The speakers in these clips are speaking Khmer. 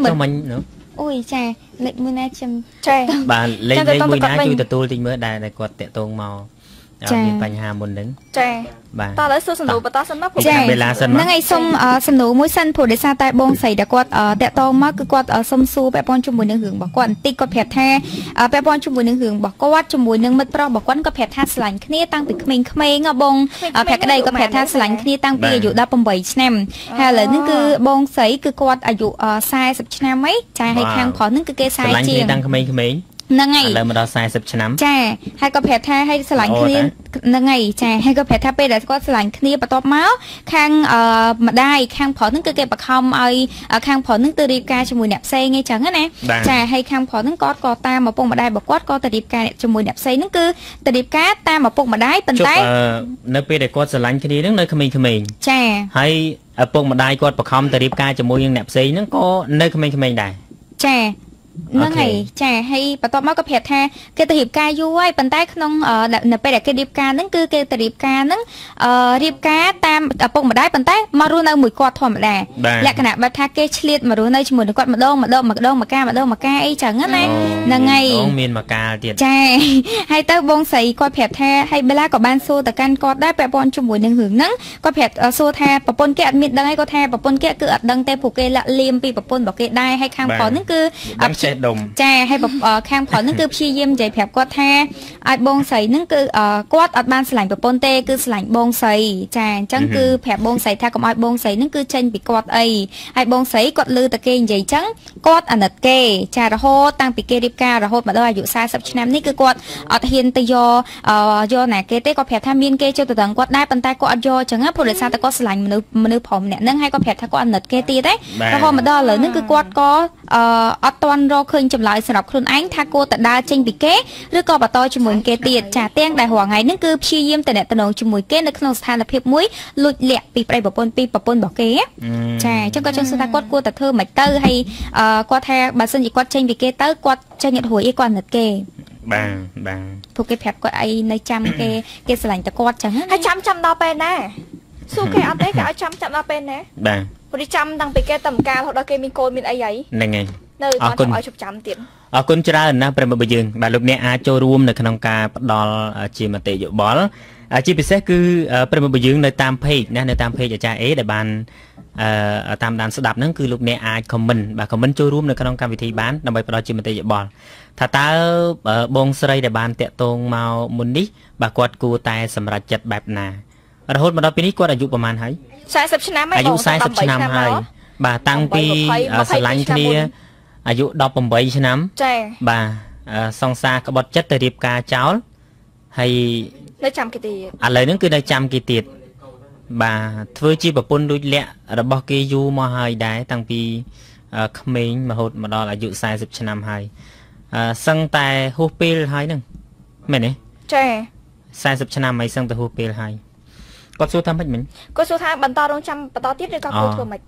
cho mình nữa ôi chà lệnh mưa na châm chà bà lên mùi ná chui tụi thì mới đài này quạt tẹt tôn màu miền Bành Hà muốn đứng chà bà ta lấy số sân đủ bà ta sân mắc nó ngay xong sân đủ mũi sân phù để xa tai bông xảy đã quạt tẹt tôn mắc cứ quạt sông su bẹ bon chung mùi nương hưởng bỏ quạt tì quạt phẹt tha bẹ bon chung mùi nương hưởng bỏ quạt chung mùi nương mất pro bỏ quạt có phẹt tha sành kia tăng từ mình khmei ngà bông phẹt cái đây có phẹt tha sành kia tăng từ dụ đa bông bảy năm hay là những cứ bông sấy cứ quạt dụ sai sập năm mấy chà hay khang khó những cứ kê sai chia tăng khmei năng ngày là mà đó sai sập năm chà hay có phẹt tha hay sành kia năng ngày chà hay có phẹt tha pe là có sành kia bắt top máu khang mà đai khang phỏ những cứ kê bạc không ai khang phỏ những từ điệp ca cho mùi nẹp xây ngay chẳng á nè chà hay khang phỏ những có ta mà bông mà đai bạc quát có từ điệp ca cho mùi nẹp xây những cứ từ điệp cá ta mà bông mà đai bên tay nơi pe để có sành kia nó nơi khmei chà hay bông mà đai có bạc không từ điệp ca cho mùi nẹp xây nó có nơi khmei đài chà nó ngày chà hay bà tao máu có phẹt tha cái từ hiệp ca vui bàn tay không nè bây giờ cái điệp ca nó cứ cái từ điệp ca nó điệp cá tam bông mà đáy bàn tay mà luôn đâu mùi quạt thòm là lẽ cái nào bà tha cái liệt mà luôn đây chỉ mùi quạt mà đâu mà ca ấy chẳng á này là ngày miền mà ca tiền chà hay tao bông sấy quạt phẹt tha hay bây giờ có ban xô từ căn quạt đá bẹ bon chung mùi nương hưởng nắng quạt phẹt xô tha bà pôn cái miệt đăng hay có tha bà pôn cái cứ đăng tay phụ cái lạ liêm pi bà pôn bảo cái đai hay khang phó nó cứ chà hay bọc khang phở nó cứ phi diêm dày phèp quạt tha ai bông sấy nó cứ quạt ở ban sành bọc pôn tê cứ sành bông sấy chà chẳng cứ phèp bông sấy tha còn ai bông sấy nó cứ tranh bị quạt ấy ai bông sấy quạt lư ta kê dày trắng quạt ở nật kê chà rồi hô tăng bị kê điệp ca rồi hô mà đâu dụ sai sập năm ní cứ quạt ở hiền từ do nè kê tê có phèp tham miên kê cho từ tầng quạt đai bàn tay quạt do chẳng á phụ để sao ta có sành mà nữ phồng nè nâng hay có phèp tha có nật kê tê đấy rồi hô mà đâu là nó cứ quạt có ở toàn ro khơi chậm lại sập khuôn ánh tha cô tại đa tranh bị kế rồi co bà to cho mùi kê tiệt trả tiếng đại hoàng ngày nó cứ chi diêm tại nè tận cho mùi kế nó không than là phép muối lụt lẹ bị bay bỏ pôn bỏ kế chà cho coi trong sự ta quát cô tại thơ mạch tơ hay qua tha bà xin gì quát tranh bị kế tơ quát tranh nhận hồi y quan nật kê bằng thuộc cái phép quát ấy nơi trăm cái sành ta quát chẳng hay trăm đo pen nè su cái ăn đấy cả trăm đo pen nè bằng rồi trăm đang bị kế tầm ca hoặc là kế mình côn mình ấy ấy này ngày nơi con chọn chụp trăm tiền คุณจะได้นะประมาณยังบาลูกเนี่ยอาจจะรวมในขนมกาดอลจีมาเตยอยู่บอลจีพิเศษคือประมาณยังในตามเพจนะในตามเพจจะเอ๋แต่บานตามด้านสดับนั่นคือลูกเนี่ยอาจคอมเมนต์บาคอมเมนต์จะรวมในขนมกาวิธีบ้านนำไปประดอจีมาเตยอยู่บอลถ้าตาบงสไลแต่บานเตะตรงมามุนนี้บากวดกูแต่สำหรับจัดแบบนาเราพูดมาตอนปีนี้กวดอายุประมาณไหนอายุ40 nămให้บาตั้งปีสลังที่อายุดอกผมใบชนะบ่าซองซากระบอกจัดแต่เรียบกาเจ้าให้ได้จำกี่ตีอะไรนั่นคือได้จำกี่ตีบ่าเพื่อจีบปนดูแลระบอกกียูมาให้ได้ตั้งปีขมิ้นมาหดมาดออายุ40 nămให้สังแต่ฮูเปิลให้นึงไม่เนี่ย40 nămไม่สังแต่ฮูเปิลให้ก็สู้ทำให้เหมือนก็สู้ทำบรรทอนจำบรรทอนtiếpเลยก็คือตัวใหม่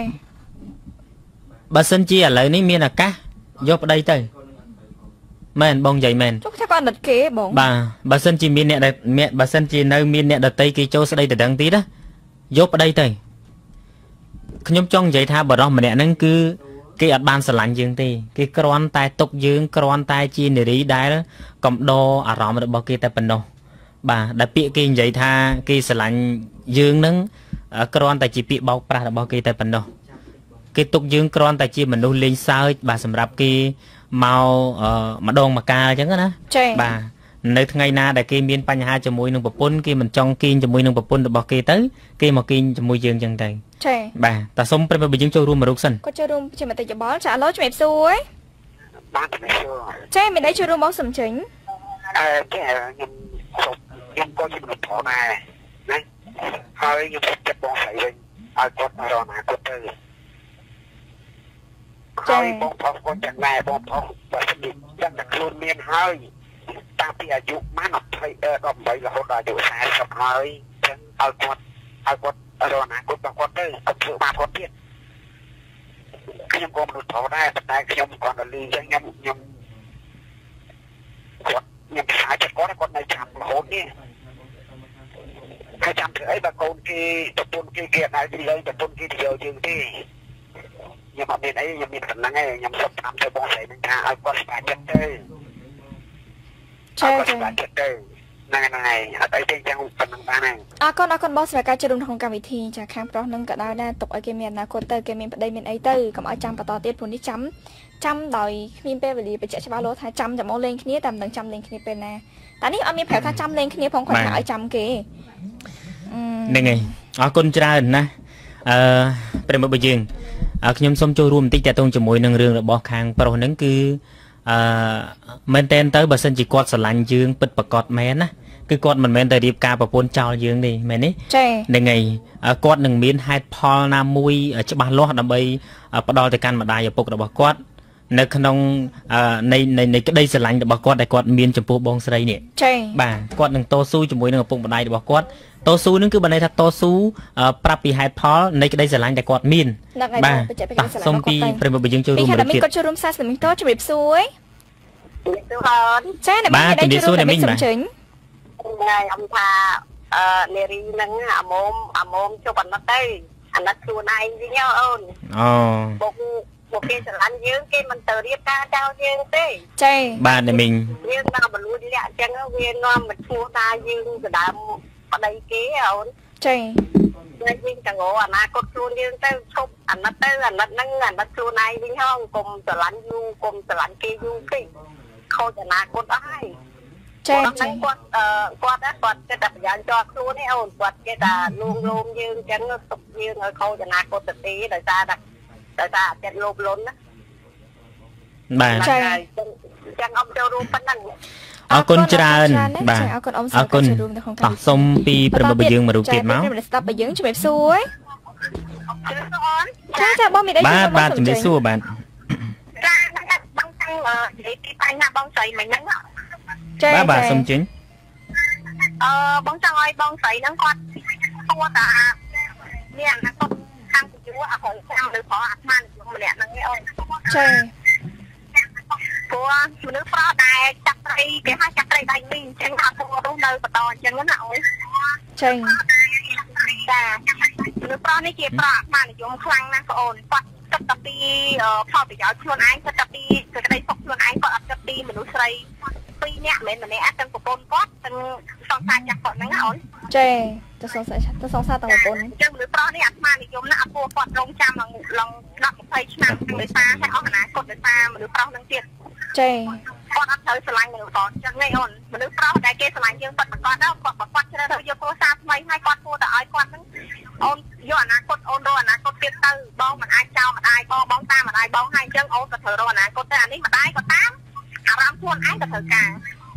bà sinh chi à lại ní miên là cá vô đây tới men bông dậy men bà sinh chi miên nè mẹ bà sinh chi nơi miên nè đặt tay kia châu đây từ đằng tí đó vô đây tới nhóm trong vậy tha bà đó mà nè nó cứ cái ở ban sờ lạnh dương ti cái con tai tục dương con tai chi này đi đái đó cầm đô à rọ mà được bao kia tay bình đồ bà đã bị kia vậy tha kia sờ lạnh dương nứng con tai chỉ bị bao pra là bao kia tay bình đồ cái tục dương con tại chi mình nuôi lên sao bà sầm rạp kia màu mà đòn mà ca chẳng á bà nơi ngày na đại kia miên panh hai cho mùi nông bột pun kia mình trong kia cho mùi nông bột pun được bỏ kia tới kia mà kia cho mùi dương chân đây bà ta sống bên bên dương châu luôn mà rút xanh có châu luôn chỉ mà tự bó trả lối cho mẹ xu ấy chơi mình đấy châu luôn bó sầm chính cái nhầm có gì mình thọ này này hơi như cái bó phải lên ai có rồi mà có tới hơi bông phong con chẳng này bông phong và sẽ bị chắc là luôn miên hơi ta bịอายุmá nọc thấy đom bấy là hốt là điều sai sập hơi chân ai quật rồi nè quật bằng quật đây thật sự ba quật biết khi nhom con được thọ đây tất cả khi nhom còn là ly chân nhom quật nhom sai chặt có con này chạm hốt đi hai chạm thứ ấy bà con kia tập tuân kia này đi đây tập tuân kia thì giờ chừng đi nhưng mà bên ấy nhưng mình phần năng ấy nhằm sắp làm cho bóng sấy mình thà ai quát bà chất tê quát bà chất tê này ở đây trên trang phần năng ba này con boss là cái chơi đúng không cả vị thi chả khám pro nâng cả đào đa tục ở cái miền nào cô tơ cái miền đây miền ấy tư cầm ở trăm và to tiết phun đi trăm đòi miền pe về điไปchạy cho bao lô thay trăm chậm mau lên kia tầm đằng trăm lên kia bên nè tại ní ở miền phải thay trăm lên kia phong khỏi ở trăm kia đâyไงcon trai nèเป็นแบบยังខ្ញុំសូមចូលរួមបន្តិចតទៅជាមួយនឹងរឿងរបស់ខាងប្រុសហ្នឹងគឺមែនតែនទៅបើសិនជាគាត់ស្រឡាញ់យើងពិតប្រាកដមែនណាគឺគាត់មិនមែនតែរៀបការប្រពន្ធចោលយើងទេមែនទេហ្នឹងហើយគាត់នឹងមានហេតុផលណាមួយច្បាស់លាស់ដើម្បីផ្ដល់ទៅកាន់ម្ដាយឪពុករបស់គាត់នៅក្នុងនៃក្តីស្រឡាញ់របស់គាត់ដែលគាត់មានចំពោះបងស្រីនេះបាទគាត់នឹងតស៊ូជាមួយនឹងឪពុកម្ដាយរបស់គាត់តស៊ូនឹងគឺបានន័យថាតស៊ូប្រាប់ពីហេតុផលនៃក្តីស្រឡាញ់ដែលគាត់មានបាទសូមពីប្រិមត្តយើងចូលរួមមួយទៀតគាត់ចូលរួម40 មីនតជំរាបសួរចា៎បាទជំរាបសួរអ្នកមីងបាទថ្ងៃអំថានារីហ្នឹងអាមុំជប់អាណិតទៅអាណិតខ្លួនឯងវិញអូនបុកគេស្រឡាញ់យើងគេមិនទៅរៀបការចោលយើងទេចា៎បាទអ្នកមីងយើងដល់បលួយលាក់អញ្ចឹងវានាំមកឈ្មោះថាយើងដដើមប្តីគេអូនចា៎យើងចង្អអនាគតខ្លួនយើងទៅឈប់អាណិតហ្នឹងអាណិតខ្លួនឯងវិញហងកុំស្រឡាញ់យូរកុំស្រឡាញ់គេយូរពេកខូចអនាគតអស់ហើយចា៎គាត់គេតែប្រយ័ត្នជាប់ខ្លួននេះអូនគាត់គេតែលួងយើងអញ្ចឹងទុកយើងឲ្យខូចអនាគតទៅទីដោយសារចិត្តលោភលន់ណាបាទអញ្ចឹងអមចូលរួមប៉ុណ្ណឹងអរគុណច្រើនបាទអរគុណតោះសុំពីប្រិមត្តយើងមករូបទៀតមកស្ដាប់បើយើងជំរាបសួរចាបងមានអីបាទជំរាបសួរបាទចាបងតាំងនិយាយពីបញ្ហាបងស្រីមិញហ្នឹងបាទសុំជិញបងចង់ឲ្យបងស្រីហ្នឹងគាត់គាត់ថាមានអនាគតខាងយូរអត់ឲ្យចាំលើព្រោះអាត្មាម្នាក់ហ្នឹងឯងចាព្រោះមនុស្សប្រុសដែលចាក់ត្រីគេហៅចាក់ត្រីដៃមីងអញ្ចឹងអត់ព្រោះរស់នៅបន្តអញ្ចឹងណាអូនចាចាមនុស្សប្រុសនេះជាប្រុសអាត្មានិយមខ្លាំងណាស់បងអូនគាត់គិតតែពីផលប្រយោជន៍ខ្លួនឯងគិតតែពីសេចក្តីសុខខ្លួនឯងគាត់អត់គិតពីមនុស្សស្រី2នាក់មិនមែនម្នាក់ទាំងប្រពន្ធគាត់ទាំងសង្សារចាស់គាត់ហ្នឹងណាអូនចាទៅសង្សារទាំងប្រពន្ធអញ្ចឹងមនុស្សប្រុសនេះអាត្មានិយមណាស់អត់ព្រោះគាត់រងចាំឡើង10-20ឆ្នាំដោយសារតែអស់អនាគតដោយសារមនុស្សប្រុសហ្នឹងទៀតចាគាត់អត់ត្រូវស្រឡាញ់មនុស្សប្រុសអញ្ចឹងឯងអូនមនុស្សប្រុសដែលគេស្រឡាញ់យើងគាត់ប្រកបដល់គាត់ជ្រើសរើសយកគ្រួសារថ្មីហើយគាត់គួរតែឲ្យគាត់ហ្នឹងអូនយកអនាគតអូនរកអនាគតទៀតទៅបងមិនអាចចោលម្ដាយបងតាមម្ដាយបងហើយអញ្ចឹងអូនក៏ត្រូវរកអនាគតទៅអានេះម្ដាយក៏តាមអារម្មណ៍ខ្លួនឯងក៏ត្រូវការ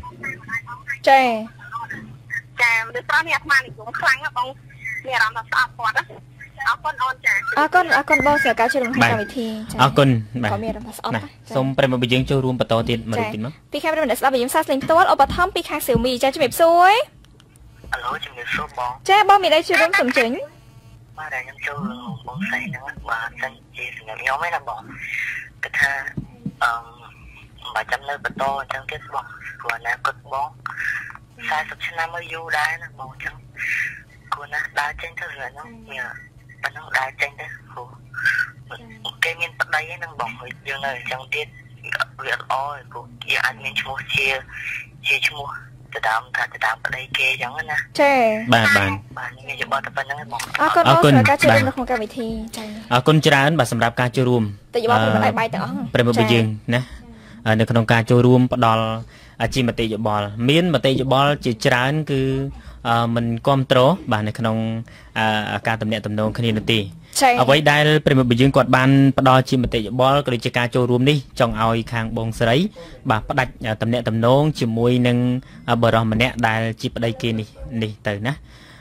ចាមនុស្សប្រុសនេះអាត្មានិយមខ្លាំងណាស់បងមានអារម្មណ៍ថាស្អប់គាត់ណាអរគុណអូនចាអរគុណបងស្រីកាជួយក្នុងកម្មវិធីចាអរគុណបាទក៏មានអារម្មណ៍ថាស្អប់ណាសូមប្រិមត្តយើងចូលរួមបន្តទៀតមួយទៀតមកពីខាងប្រិមត្តស្ដាប់យើងសាស្លេងផ្ទាល់ឧបត្ថម្ភពីខាងសៀវមីចាជំរាបសួរអាឡូជំរាបសួរបងចាបងមានអីជួយរួមសំចេញបាទខ្ញុំចូលបងស្រីហ្នឹងបាទចឹងជាសម្រាប់ខ្ញុំឯណាបងគឺថាបើចាំនៅបន្តអញ្ចឹងទៀតបងព្រោះអនាគតបង40ឆ្នាំមកយូរដែរណាបងអញ្ចឹងគួរណាស់ដើរចេញទៅរឿងហ្នឹងមានប៉ុណ្ណឹងដើរចេញទៅព្រោះគេមានប្តីហ្នឹងបងយើងនៅអញ្ចឹងទៀតវាអត់អរព្រោះគេអាចមានឈ្មោះជាឈ្មោះទៅតាមប្តីគេអញ្ចឹងណាចាបាទមានយោបល់តែប៉ុណ្្នឹងឯងបងអរគុណបងសម្រាប់ការចូលរួមក្នុងកម្មវិធីចាអរគុណច្រើនបាទសម្រាប់ការចូលរួមតែយោបល់ពីបាយទាំងអស់ប្រិមត្តយើងណានៅក្នុងការចូលរួមផ្ដល់ជាមតិយោបល់មានមតិយោបល់ជាច្រើនគឺមិនគ្រប់គ្រងបាទនៅក្នុងការតំណាក់តំណងគ្នានោះទេអ្វីដែលប្រិមត្តយើងគាត់បានផ្ដល់ជាមតិយោបល់ក៏ដូចជាការចូលរួមនេះចង់ឲ្យខាងបងស្រីបាទផ្ដាច់តំណាក់តំណងជាមួយនឹងបរិះម្នាក់ដែលជាប្តីគេនេះទៅណា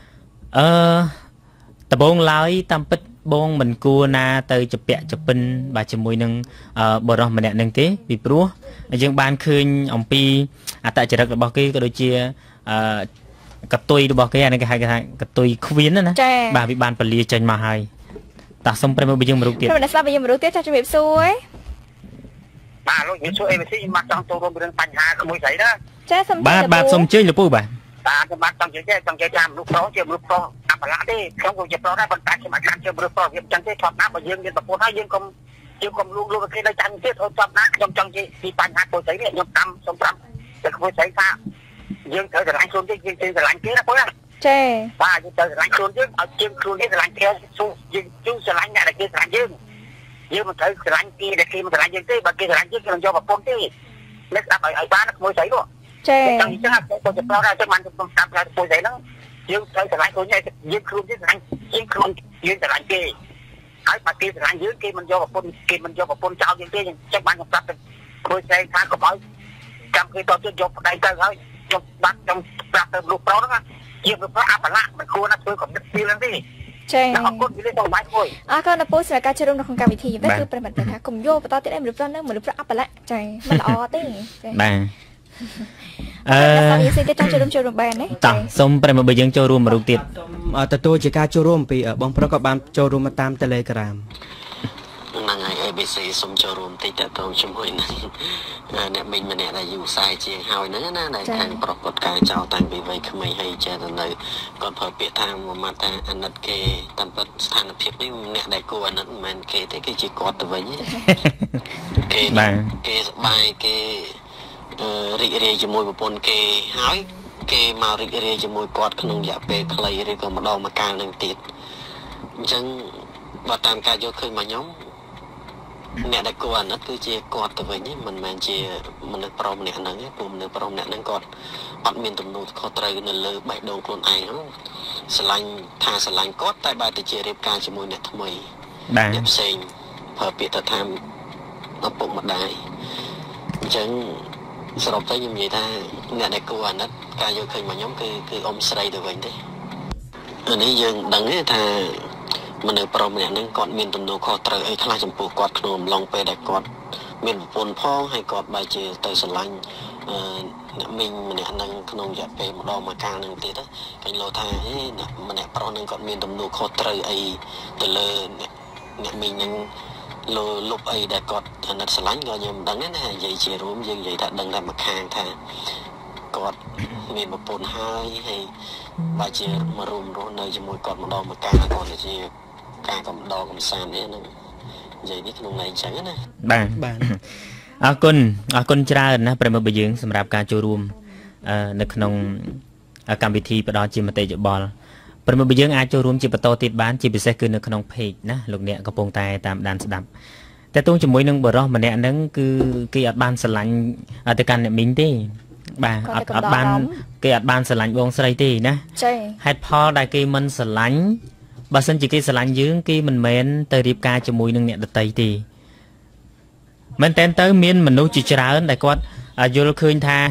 ដំបូងឡើយតាមពិតបងមិនគួរណាទៅជពាក់ជពិនបាទជាមួយនឹងបរិះម្នាក់នឹងទេពីព្រោះយើងបានឃើញអំពីអត្តចរិតរបស់គេក៏ដូចជាកតុយរបស់គេអានេះគេហៅថាកតុយខ្វៀនណាបាទវាបានពលាចេញមកហើយតាសុំប្រិមត្តយើងមករូបទៀតប្រិមត្តស្ដាប់យើងមករូបទៀតចាជំរាបសួរបាទលោកជំរាបសួរអេស៊ីមកចង់ចូលរួមរឿងបញ្ហាក្មួយស្រីណាចាសុំបាទសុំជើញលពូបាទខ្ញុំបាទចង់និយាយតាមមនុស្សប្រុសជាមនុស្សប្រុសអបឡាទេខ្ញុំក៏ជាប្រុសដែរប៉ុន្តែខ្ញុំអាចជាមនុស្សប្រុសវាចឹងទេធម្មតាបើយើងមានប្រពន្ធហើយយើងកុំ chưa còn luôn luôn cái đây chăn tiết thôi trong nát trong cái bàn hạt cô thấy này nhom tâm xong tâm để cô thấy sao dương tới là lạnh xuống chứ dương tới là lạnh kia đó quá Chê. Và dương tới là lạnh xuống chứ ở trên xuống cái là lạnh kia xuống dương chú sẽ lạnh này là kia là lạnh dương dương mà tới là lạnh kia để khi mà là lạnh dương tới bà kia là lạnh chứ làm cho bà con chứ nó đạp ở ba nó mới thấy luôn Chê. chẳng như thế côจะbao ra cho mình đạp ra cô thấy nó dương tới là lạnh xuống này dương xuống chứ lạnh dương xuống dương là lạnh kia ai bà kia là lạnh dương kia mình cho bà con trao dương kia chắc bạn không đạp cô thấy thang có bảo trong khi tôi chưa chụp đây tới thôi chụp bắt trong đặt từ lục đó đó chia được nó áp lại mình cua nó tôi còn biết đi lên đi ចា៎អរគុណពីលេខបងបាយមួយអរគុណដល់ពូសម្រាប់ការចូលរួមនៅក្នុងកម្មវិធីនេះគឺប្រិមត្តថាកុំយកបន្តទៀតឯមនុស្សប្រុសនឹងមនុស្សប្រុសអបលៈចា៎មិនល្អទេចា៎បាទតែនិយាយទៅចង់ចូលរួមបានទេតោះសូមប្រិមត្តបើយើងចូលរួមមួយរូបទៀតទទួលជាការចូលរួមពីបងប្រុសក៏បានចូលរួមមកតាម Telegram ហ្នឹងហើយ ABC សូមចូលរួមតិចតទៅជាមួយនឹងអ្នកមិញម្នាក់ដែលយូរខ្សែជាងហើយហ្នឹងណាដែលខាងប្រុសគាត់ការចោលតាំងពីវ័យក្មេងហើយចេះទៅនៅគាត់ប្រើពាក្យថាមួយម៉ាត់ថាអាណិតគេតាមពិតស្ថានភាពនេះអ្នកដែលគួរអាណិតមិនមែនគេទេគឺជាគាត់ទៅវិញគេគេសប្បាយគេរីករាយជាមួយប្រពន្ធគេហើយគេមករីករាយជាមួយគាត់ក្នុងរយៈពេលខ្លីឬក៏ម្ដងម្កាលនឹងទៀតអញ្ចឹងបើតាមការយល់ឃើញមកខ្ញុំអ្នកដែលគួរអាណិតគឺជាគាត់ទៅវិញមិនមែនជាមនុស្សប្រុសម្នាក់ហ្នឹងទេព្រោះមនុស្សប្រុសម្នាក់ហ្នឹងគាត់អត់មានទំនួលខុសត្រូវនៅលើបេះដូងខ្លួនឯងហ្នឹងស្រឡាញ់ថាស្រឡាញ់គាត់តែបែរទៅជារៀបការជាមួយអ្នកថ្មីអ្នកផ្សេងប្រើពាក្យទៅថាឪពុកម្ដាយអញ្ចឹងសរុបទៅខ្ញុំនិយាយថាអ្នកដែលគួរអាណិតការយល់ឃើញមកខ្ញុំគឺអ៊ំស្រីទៅវិញទេអានេះយើងដឹងទេថាមនុស្សប្រុសម្នាក់ហ្នឹងគាត់មានទំនួលខុសត្រូវអីខ្លះចំពោះគាត់ក្នុងអំឡុងពេលដែលគាត់មានប្រពន្ធផងហើយគាត់បែរជាទៅស្រឡាញ់អ្នកមីងម្នាក់ហ្នឹងក្នុងរយៈពេលម្ដងមួយកាលហ្នឹងទៀតឃើញលោថាអ្នកម្នាក់ប្រុសហ្នឹងគាត់មានទំនួលខុសត្រូវអីទៅលើអ្នកមីងហ្នឹងលុបអីដែលគាត់អាណិតស្រឡាញ់ក៏ខ្ញុំមិនដឹងដែរណានិយាយជារួមយើងនិយាយថាដឹងតែមួយខាងថាគាត់មានប្រពន្ធហើយបែរជាមករួមរស់នៅជាមួយគាត់ម្ដងមួយកាលគាត់ទៅជាការកំដរកំសាន្តនេះហ្នឹងនិយាយនេះក្នុងន័យអញ្ចឹងណាបាទអរគុណច្រើនណាប្រិមត្តយើងសម្រាប់ការចូលរួមនៅក្នុងកម្មវិធីផ្ដល់ជាមតិយោបល់ប្រិមត្តយើងអាចចូលរួមជាបន្តទៀតបានជាពិសេសគឺនៅក្នុង page ណាលោកអ្នកកំពុងតែតាមដានស្ដាប់តែទោះជាមួយនឹងបរិសម្នាក់ហ្នឹងគឺគេអត់បានស្រឡាញ់ទៅកាន់អ្នកមីងទេបាទអត់បានគេអត់បានស្រឡាញ់បងស្រីទេណាចា៎ហេតុផលដែលគេមិនស្រឡាញ់បើសិនជាគេស្រឡាញ់យើងគេមិនមែនទៅរៀបការជាមួយនឹងអ្នកដតីទេមែនតើទៅមានមនុស្សជាច្រើនដែលគាត់យល់ឃើញថា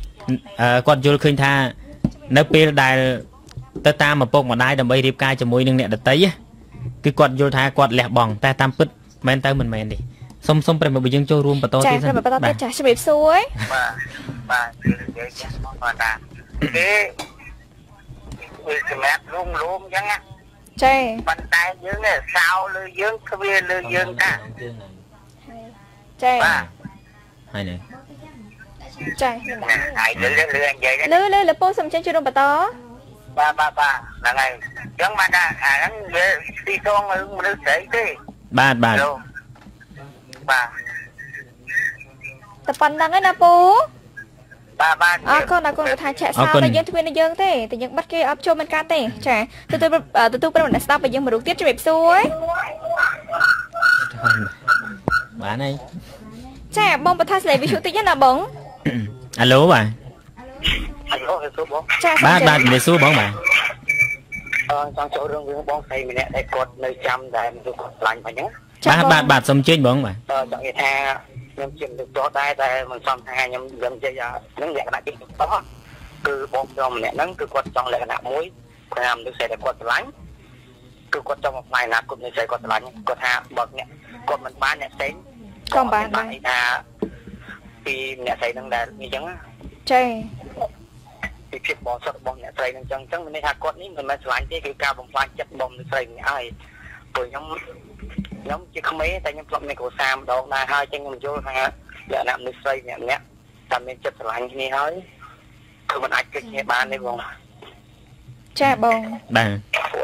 នៅពេលដែលទៅតាមឪពុកម្ដាយដើម្បីរៀបការជាមួយនឹងអ្នកដតីគឺគាត់យល់ថាគាត់លះបង់តែតាមពិតមែនទៅមិនមែនទេសុំប្រិមត្តយើងចូលរួមបន្តទៀតចា៎បន្តទៀតចា៎ជំរាបសួរបាទនិយាយចាស់មកគាត់ថាគេវាសម្រាប់លំអញ្ចឹងណាចា៎ប៉ុន្តែយើងនេះសោលើយើងគ្វាលើយើងតាចា៎បាទហើយនេះចា៎ហើយលើនិយាយលើពូសុំចេញចូលរួមបន្តបាទហ្នឹងហើយអញ្ចឹងមកថាអាហ្នឹងវាទីសងមនុស្សស្រីទេបាទបាទតែប៉ុណ្្នឹងឯណាពូបាទអរគុណថាឆែកសោតែយើងទ្វារយើងទេតែយើងបិទគេអត់ចូលមិនកើតទេចាទទួលប្រិមត្តស្ដាប់បើយើងមករូបទៀតជំរាបសួរបានហើយចាបងបថាស្លេវិសុតិចណាបងអាឡូបាទសួរបងចាបាទជំរាបសួរបងបាទចង់ចូលរឿងបងស្រីម្នាក់ដែលគាត់នៅចាំតែមនុស្សគាត់ខ្លាញ់អញ្ចឹងបាទសុំជើញបងបាទចង់និយាយថាខ្ញុំជាមនុស្សតដែរតែមិនសមថាខ្ញុំនិយាយហ្នឹងលក្ខណៈទីតោះគឺបងប្រុសម្នាក់ហ្នឹងគឺគាត់ចង់លក្ខណៈមួយតាមមនុស្សដែលគាត់ស្រឡាញ់គឺគាត់ចង់មកផ្លាយណាគាត់និយាយគាត់ស្រឡាញ់គាត់ថាបើអ្នកគាត់មិនបានអ្នកផ្សេងក៏បានថាពីអ្នកស្រីហ្នឹងដែលអញ្ចឹងចាពីភាពបងសុខរបស់អ្នកស្រីហ្នឹងអញ្ចឹងមានន័យថាគាត់នេះមិនមែនស្រឡាញ់ទេគឺការបំផ្លាញចិត្តបងអ្នកស្រីនេះហើយព្រោះខ្ញុំជាក្មេងតែខ្ញុំធ្លាប់មានគ្រួសារម្ដងដែរហើយចឹងខ្ញុំយល់ថាលក្ខណៈមនុស្សស្រីម្នាក់តែមានចិត្តស្រឡាញ់គ្នាហើយគឺមិនអាចគិតគ្នាបានទេបងចាបងបាទព្រោះ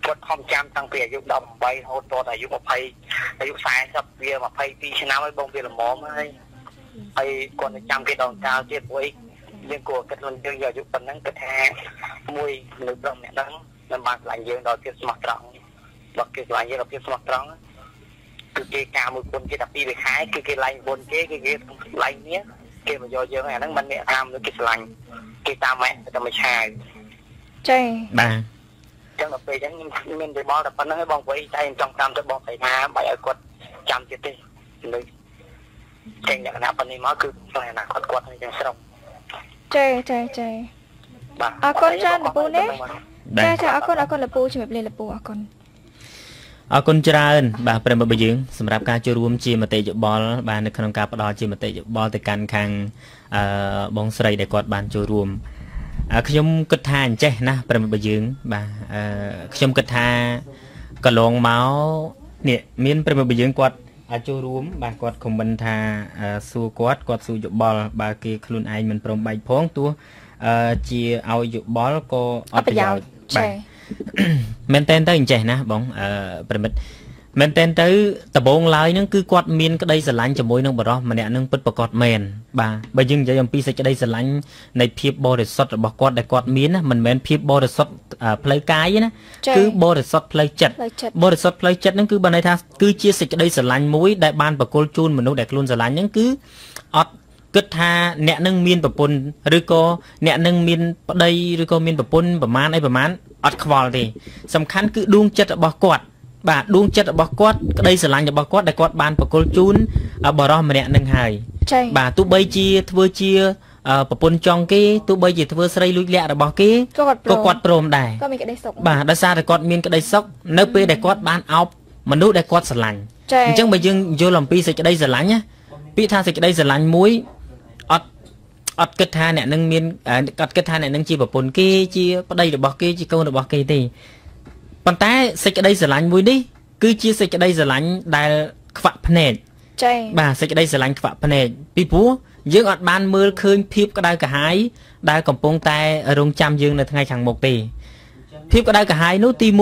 គាត់ខំចាំតាំងពីអាយុ18រហូតដល់អាយុ20អាយុ40វា22ឆ្នាំហើយបងវាល្មមហើយគាត់ទៅចាំគេដងកាលទៀតព្រោះយើងគួរគិតខ្លួនយើងយកអាយុប៉ុណ្ណឹងគិតថាមួយមនុស្សប្រុសម្នាក់ហ្នឹងមិនបានឆ្លាញ់យើងដល់ភាពស្មោះត្រង់បើគេឆ្លាញ់យើងដល់ភាពស្មោះត្រង់គឺគេការមួយគុណគេតែ2ខែគឺគេឡាញ់គុណគេឡាញ់នេះគេមកយកយើងអាហ្នឹងមិនអ្នកតាមលើគេឆ្លាញ់គេតាមម៉ែតែមួយឆាយចេះបាទចឹងដល់ពេលចឹងខ្ញុំមានវិបល់តែប៉ុណ្្នឹងឯងបងព្រៃតែចង់តាមទៅបងស្រីថាបើឲ្យគាត់ចាំទៀតទេលើចេញលក្ខណៈប៉ុណ្នេះមកគឺផ្លែអនាគតគាត់ហ្នឹងចឹងស្រុកចេះបាទអរគុណច្រើនលពូនេះចាអរគុណលពូជំរាបលាលពូអរគុណអរគុណច្រើនបាទប្រិមត្តយើងសម្រាប់ការចូលរួមជាមតិយោបល់បាទនៅក្នុងការផ្ដល់ជាមតិយោបល់ទៅកាន់ខាងបងស្រីដែលគាត់បានចូលរួមខ្ញុំគិតថាអញ្ចេះណាប្រិមត្តយើងបាទខ្ញុំគិតថាកន្លងមកនេះមានប្រិមត្តយើងគាត់ចូលរួមបាទគាត់ខមមិនថាសួរគាត់សួរយោបល់បើគេខ្លួនឯងមិនព្រមបែកផងទោះជាឲ្យយោបល់ក៏អត់ប្រយោជន៍បាទមែនតើទៅអញ្ចេះណាបងប្រិមិត្តមែនតើទៅដំបងឡើយហ្នឹងគឺគាត់មានក្តីស្រឡាញ់ជាមួយនឹងបរិសម្នាក់នឹងពិតប្រាកដមែនបាទបើយើងនិយាយអំពីសេចក្តីស្រឡាញ់នៃភាពបរិសុទ្ធរបស់គាត់ដែលគាត់មានណាមិនមែនភាពបរិសុទ្ធផ្លូវកាយណាគឺបរិសុទ្ធផ្លូវចិត្តបរិសុទ្ធផ្លូវចិត្តហ្នឹងគឺបើន័យថាគឺជាសេចក្តីស្រឡាញ់មួយដែលបានប្រគល់ជូនមនុស្សដែលខ្លួនស្រឡាញ់ហ្នឹងគឺអត់គិតថាអ្នកនឹងមានប្រពន្ធឬក៏អ្នកនឹងមានប្តីឬក៏មានប្រពន្ធប្រមាណអត់ខ្វល់ទេសំខាន់គឺដួងចិត្តរបស់គាត់បាទដួងចិត្តរបស់គាត់ក្តីស្រឡាញ់របស់គាត់ដែលគាត់បានប្រគល់ជូនបរិសម្នាក់នឹងហើយបាទទោះបីជាធ្វើជាប្រពន្ធចង់គេទោះបីជាធ្វើស្រីលួចលាក់របស់គេក៏គាត់ព្រមដែរក៏មានក្តីសុខបាទដោយសារតែគាត់មានក្តីសុខនៅពេលដែលគាត់បានអោបមនុស្សដែលគាត់ស្រឡាញ់អញ្ចឹងបើយើងយល់អំពីសេចក្តីស្រឡាញ់ណាពាក្យថាសេចក្តីស្រឡាញ់មួយអត់គិតថាអ្នកនឹងមានអត់គិតថាអ្នកនឹងជាប្រពន្ធគេជាប្តីរបស់គេជាកូនរបស់គេទេប៉ុន្តែសេចក្តីស្រឡាញ់មួយនេះគឺជាសេចក្តីស្រឡាញ់ដែលខ្វាក់ភ្នែកចា៎បាទសេចក្តីស្រឡាញ់ខ្វាក់ភ្នែកពីព្រោះយើងអត់បានមើលឃើញភាពក្តៅក្រហាយដែលកំពុងតែរងចាំយើងនៅថ្ងៃខាងមុខទេភាពក្តៅក្រហាយនោះទី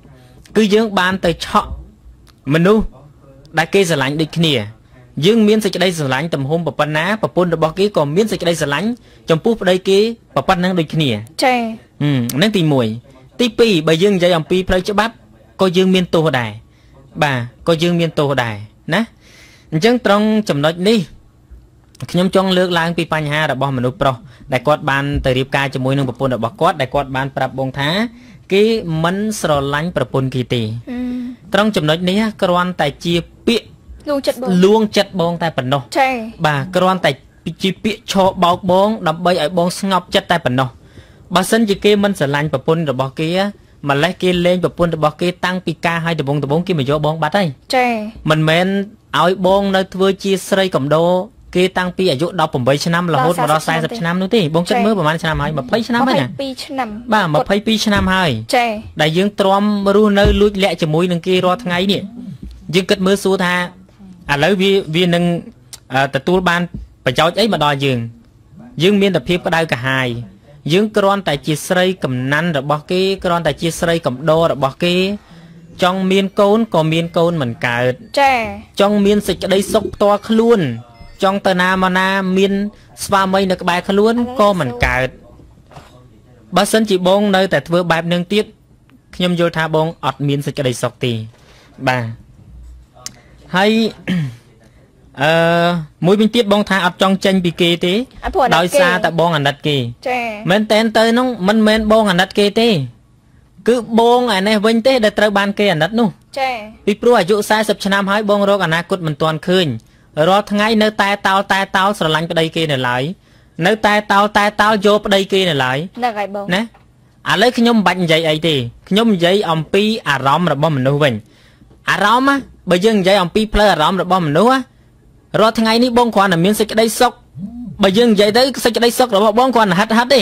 1គឺយើងបានទៅឆក់មនុស្សដែលគេស្រឡាញ់ដូចគ្នាយើងមានសេចក្តីស្រឡាញ់ទំហំប៉ុណ្ណាប្រពន្ធរបស់គេក៏មានសេចក្តីស្រឡាញ់ចំពោះប្តីគេប៉ុណ្ណឹងដូចគ្នាចា៎ហ្នឹងទី1ទី2បើយើងនិយាយអំពីផ្លូវច្បាប់ក៏យើងមានទោសដែរបាទក៏យើងមានទោសដែរណាអញ្ចឹងត្រង់ចំណុចនេះខ្ញុំចង់លើកឡើងពីបញ្ហារបស់មនុស្សប្រុសដែលគាត់បានទៅរៀបការជាមួយនឹងប្រពន្ធរបស់គាត់ដែលគាត់បានប្រាប់បងថាគេមិនស្រឡាញ់ប្រពន្ធគេទេត្រង់ចំណុចនេះគ្រាន់តែជាពាក្យលួងចិត្តបងតែប៉ុណ្ណោះចា៎បាទគ្រាន់តែជាពាក្យឈរបោកបងដើម្បីឲ្យបងស្ងប់ចិត្តតែប៉ុណ្ណោះបើសិនជាគេមិនស្រឡាញ់ប្រពន្ធរបស់គេម្លេះគេលេងប្រពន្ធរបស់គេតាំងពីការឲ្យដំបងគេមកយកបងបាត់ហើយចា៎មិនមែនឲ្យបងនៅធ្វើជាស្រីកំដោគេតាំងពីអាយុ18ឆ្នាំរហូតមកដល់40ឆ្នាំនោះទេបងគិតមើលប្រហែលឆ្នាំហើយ20ឆ្នាំហើយណា 22ឆ្នាំបាទ22ឆ្នាំហើយចា៎ដែលយើងទ្រាំរស់នៅលួចលាក់ជាមួយនឹងគេរាល់ថ្ងៃនេះយើងគិតមើលសួរថាឥឡូវវានឹងទទួលបានប្រយោជន៍អីមកដល់យើងមានតែភាពក្តៅក្រហាយយើងគ្រាន់តែជាស្រីកំណាន់របស់គេគ្រាន់តែជាស្រីកំដររបស់គេចង់មានកូនក៏មានកូនមិនកើតចាចង់មានសេចក្តីសុខផ្ទាល់ខ្លួនចង់ទៅណាមកណាមានស្វាមីនៅក្បែរខ្លួនក៏មិនកើតបើសិនជាបងនៅតែធ្វើបែបនឹងទៀតខ្ញុំយល់ថាបងអត់មានសេចក្តីសុខទេបាទហើយមួយវិញទៀតបងថាអត់ចង់ចេញពីគេទេដោយសារតែបងអាណិតគេចាមែនតែនទៅនោះមិនមែនបងអាណិតគេទេគឺបងឯនេះវិញទេដែលត្រូវបានគេអាណិតនោះចាពីព្រោះអាយុ40ឆ្នាំហើយបងរកអនាគតមិនទាន់ឃើញរាល់ថ្ងៃនៅតែតោលស្រឡាញ់ប្តីគេនៅឡើយនៅតែតោលយកប្តីគេនៅឡើយហ្នឹងហើយបងណាឥឡូវខ្ញុំមិនបាច់និយាយអីទេខ្ញុំនិយាយអំពីអារម្មណ៍របស់មនុស្សវិញអារម្មណ៍បើយើងនិយាយអំពីផ្លូវអារម្មណ៍របស់មនុស្សរាល់ថ្ងៃនេះបងគ្រាន់តែមានសេចក្តីសុខបើយើងនិយាយទៅសេចក្តីសុខរបស់បងគ្រាន់តែហិតទេ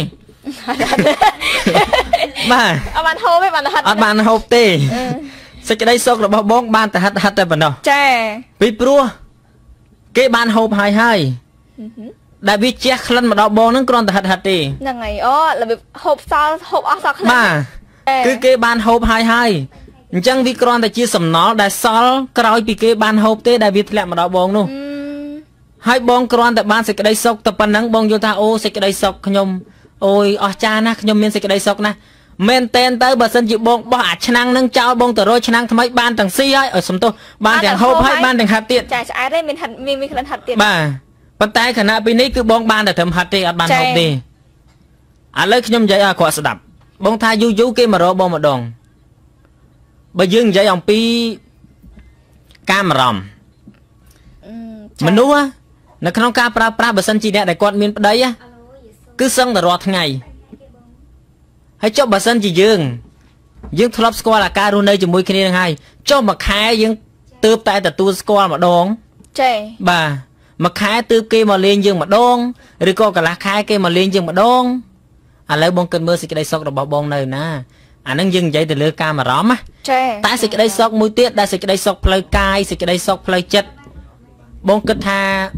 បាទអត់បានហូបទេបានតែហិតអត់បានហូបទេសេចក្តីសុខរបស់បងបានតែហិតតែប៉ុណ្ណោះចាពីព្រោះគេបានហូបហើយដែលវាជះក្លិនមកដល់បងហ្នឹងគ្រាន់តែហិតទេហ្នឹងហើយអូរបៀបហូបសល់ហូបអស់សល់ក្លិនបាទ cứ kê ban hộp hai chẳng vì còn tại chia sầm nó đã xóa cõi bị kê ban hộp thế đại việt lẹ mà đào bong luôn hai bong còn tại ban sẽ cái đây sọc tập ban nắng bong vô ta ô sẽ cái đây sọc nhom ôi cha na nhom miên sẽ cái đây sọc na men ten tới bờ sân chịu bong bỏ năng nâng trao bong từ rồi năng thay ban tầng si ấy ở sầm tôi ban đèn hộp hay ban đèn hạt tiện ai đấy mình lần hạt tiện bà bàn tay khả năng bênนี้cứ bong ban để thầm hạt đi ban hộp đi lấy nhom vậy quả sập bong thay du kia mà rồi bong mà đòn bây giờ vậy ông pi cam rầm mình nuôi á nó không cá pra bờ sân chỉ đẹp để quạt miền đấy á cứ sân để rọt ngày hãy cho bờ sân chỉ dương club squad là ca nơi chừng mũi kia này hay cho mà khai dương tướp tại từ tu squad mà đón bà mà khai tướp kia mà lên dương mà đón rồi có cả là khai kia mà lên dương mà đón lấy bông cơn mưa xịt đây sọc rồi bông này nè nâng dừng vậy từ lừa ca mà rõm á ta xịt đây sọc mũi tiết đã xịt đây sọc plei cai xịt đây sọc plei chất bông kết tha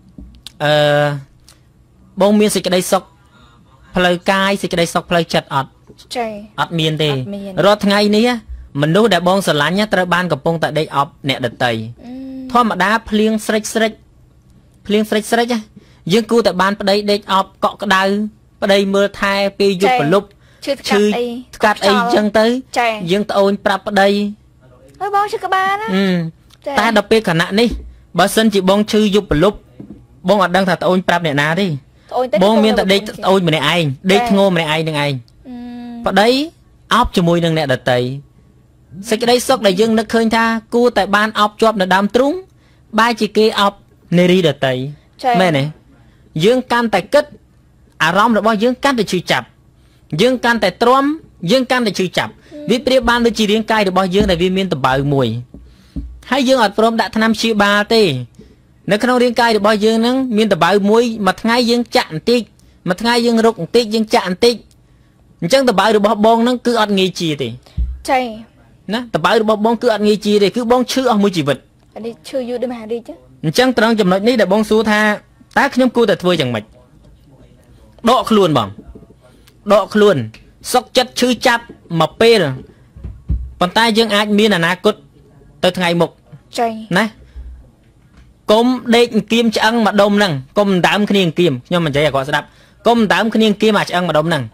bông miên xịt đây sọc plei cai xịt đây sọc plei chất ọt miên thì rồi ngày ní á mình nuôi để bông sờ lán nhá trời ban gặp bông tại đây ọp nẹt đợt tây thôi mà đá plieng srek á dương cu tại ban tại đây ọp cọ cái đau tại đây mưa thay pi dục vào lúc chư cắt ấy chân tới dương ôn prap đây bong chưa các bạn á ta đập pe khả nạn đi bà sân chỉ bong chư dục vào lúc bong ở đang thật ôn prap này ná đi bong miên tại đây ôn mình này đây ngô mình này đừng anh và đấy ốc cho mùi đừng nè đợt tây sẽ cái đây sốc đại dương nó khơi tha cua tại ban ốc chọp nó đam trúng ba chỉ kê ốc neri đợt tây mẹ này dương can tại kết rong rồi bao dương can để chịu chập dương can tại tróm dương can để chịu chập vì bia ban đôi chỉ riêng cay được bao dương này vì miên tập bào mùi hay dương ở prom đã tham chia ba tê nếu không riêng cay được bao dương nó miên tập bào mùi mà ngay dương chặn tích mà ngay dương rục tích dương chặn tích chẳng tập bào được bao bông nó cứ ăn nghi chi thì nè tập bào được bao bông cứ ăn nghi chi thì cứ bông chưa ăn mùi chỉ vật đi chưa vô để mà đi chứ chẳng trong chấm nói ní để bông xu tha tác nhóm cô tại thôi chẳng mạch đọ luôn bằng đọ luôn sốc chất chư chắp mà pê rồi còn tay dương ai miên là ná cốt tới ngày mục nè công định kim cho ăn mà đông nằng công tám cái niềng kim nhưng mà chạy gọi sẽ đáp công tám cái niềng kim mà cho ăn mà đông nằng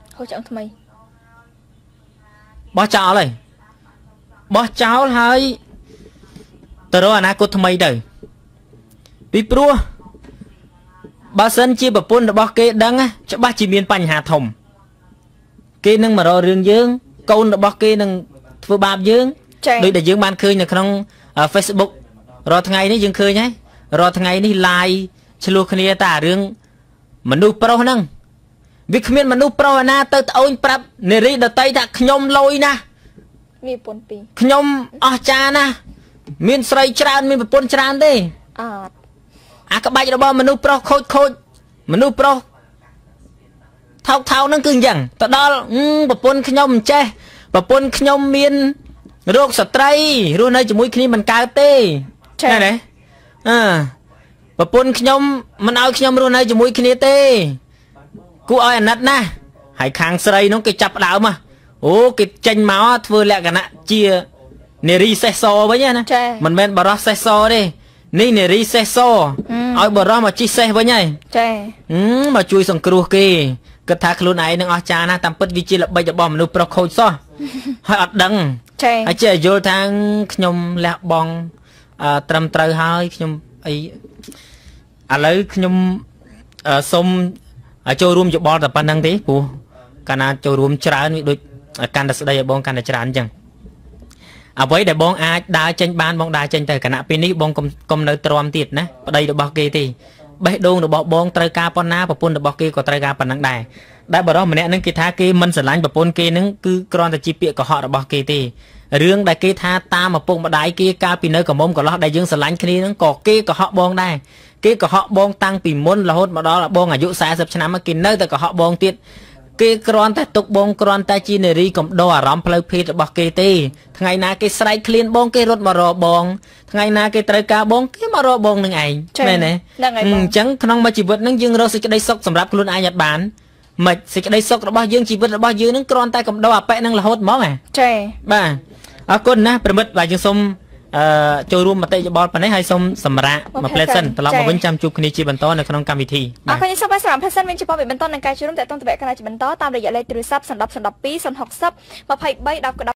bó cháo này bó cháo hơi từ đó là ná cốt thầm đời bị prua bà sân chia bà pôn bà kê đăng á cho bà chỉ miên bánh hà thồng kê nâng mà rồi rương dương câu bà kê nâng vừa bạp dương đôi để dương ban khơi là trong Facebook rồi thằng ngày ní dương khơi nhé rồi thằng ngày ní like cho luôn khơi ta rương mà nuôi pro nâng việc miên mà nuôi pro na tới ôi prap nề ri đợt tây ta nhom lôi na nhom cha na miên sray tràn miên bà pôn tràn đi các bạn đó mình nuôi pro khôi mình nuôi pro thao nó cưng chẳng tao đó bà pôn nhom che bà pôn nhom miên rốt sợi trai rồi này chỉ mũi khi mình cao tê này này bà pôn nhom mình ao nhom rồi này chỉ mũi khi tê cú ơi anh nát na hãy khang sợi nó cái chập đảo mà cái tranh máu vừa lẹ cả nạ chia neri xe so với nha nè mình men bà xe so đi ní nè ri xe so ôi bờ đó mà chi xe với nhảy mà chui sòng cừu kì cái thác luôn này nó cha na tạm bớt vi chi là bây giờ bom núp pro khôi so hơi ọt đằng ai chơi vô thang nhom lẹ bong trầm trời hơi nhom ấy lấy nhom xôm chơi room chụp bom tập ban năng tí của cana chơi room tràn đôi can đặt đây bong can đặt tràn chẳng với để bong ai đá tranh ban bong đá tranh từ cả nạ pin bong công nơi tròn tiệt nè đây được bao kia thì bê đôn được bao bong trai ca pona và pun được bao kia có trai ca pan năng đài đã bảo đó mình nè nâng kia tha kia mình sẽ lánh và pun kia nâng cứ con là chi bịa của họ được bao kia thì riêng đại kia tha ta mà pun mà đại kia ca pin nơi của mông của nó đại dương sẽ lánh kia nâng có kia của họ bong đài kia của họ bong tăng pin môn là hốt mà đó là bong ở dụ xa sập chăn mà kia nơi từ của họ bong tiệt cái con ta tục bong con ta chi nề ri cầm đo à rắm plei phê bọc kê tê ngày na cái sải clean bong cái rốt mà rò bong ngày na cái trai cá bong cái mà rò bong nương ảnh này này chẳng không mà chỉ vật nương dương rồi sẽ đây sốc sầm ráp luôn ai Nhật Bản មិនសេចក្តីសុខរបស់យើងជីវិតរបស់យើងនឹងគ្រាន់តែកំដៅអាប៉ែនឹងរហូតហ្មងហ៎ចាបាទអរគុណណាប្រិមិត្តបាទយើងសូមចូលរួមមតិយោបល់ប៉ុណ្ណេះហើយសូមសម្រាប់មួយផ្លែសិនត្រឡប់មកវិញចាំជួបគ្នាជាបន្តនៅក្នុងកម្មវិធីអរគុណសូមសម្រាប់ផ្លែសិនវិញជាបន្តនឹងការចូលរួមតទៅតាមតវគ្គកណ្ដាលជាបន្តតាមរយៈលេខទូរស័ព្ទ010 12 060 23 10